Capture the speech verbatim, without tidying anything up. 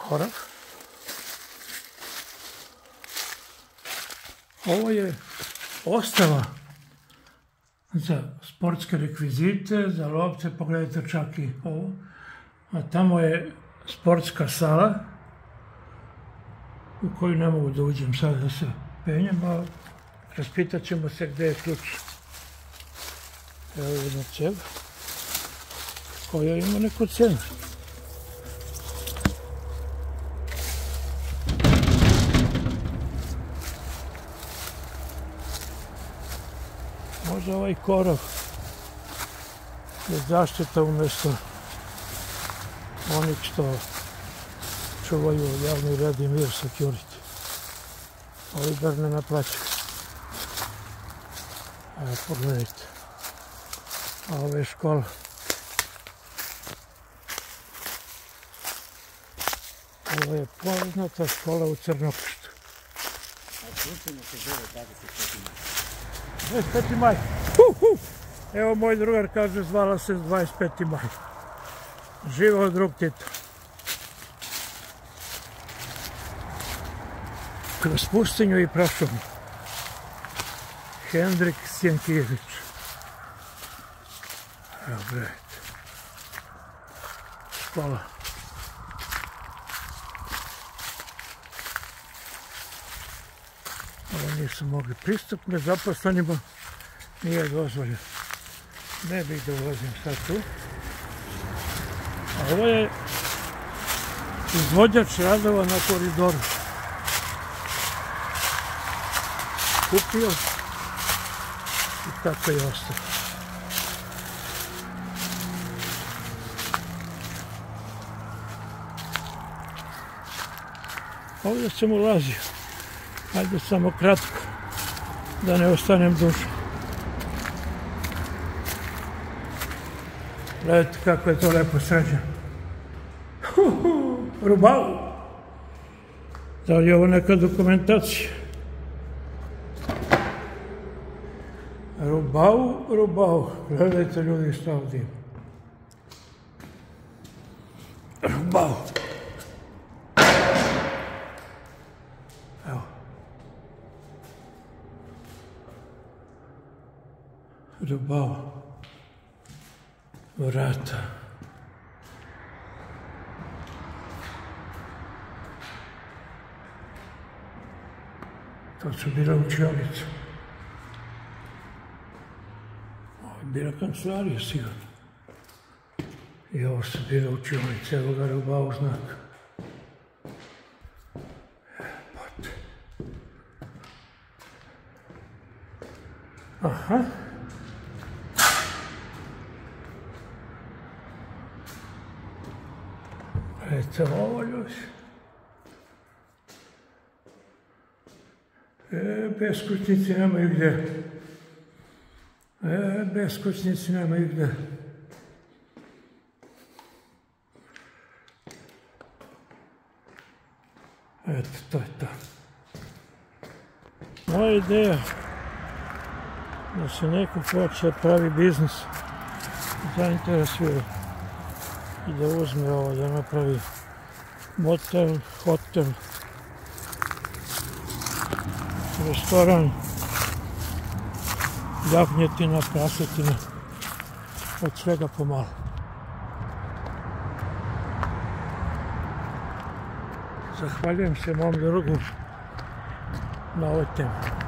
korov. Ovo je ostava za sportske rekvizite, za lopte, pogledajte čak i ovo. A tamo je sportska sala u koju ne mogu da uđem sad da se penjem, a raspitat ćemo se gde je ključ. Evo jedna cev koja ima neku cenu. Možda ovaj korov je zaštita umjesto onih što čuvaju javni red i mir, security. Ovi bar ne naplaćaju. Evo, pogledajte. A ovo je škola. Ovo je poznata škola u Crnokrštu. A slučajno se zove dvadeset peti maj. dvadeset peti maj. Evo moj drugar kaže zvala se dvadeset peti maj. Živeo drug Tito. Kroz pustinju i prašumu. Hendrik Sjenkijević. Evo gledajte. Škola. Ovo nisu mogli pristup, nezaposlenima nije dozvoljeno. Ne bih da ulazim sad tu. A ovo je izvođač radova na koridoru. Kupio i tako je ostao. Ovdje sam ulazio. Hajde samo kratko, da ne ostanem dužan. Gledajte kako je to lepo sređeno. Rubau! Da li je ovo neka dokumentacija? Rubau, Rubau. Gledajte ljudi šta ovdje ima. Rubau. Evo. Rubau. Vrata. To su bila učionice. Ovo je bila kancelarija sigurno. I ovo su bila učionice, evo ga Rubau znak. Epote. Aha. Eto ovo ljudi. E, beskućnici nemaju gdje. E, beskućnici nemaju gdje. Eto, to je to. Moja ideja da se neko hoće pravi biznis zainteresuje i da uzme ovo, da napravi motel, hotel, restoran, jagnjetina, prasetina, od svega pomalo. Zahvaljujem se mom drugu na ovoj temi.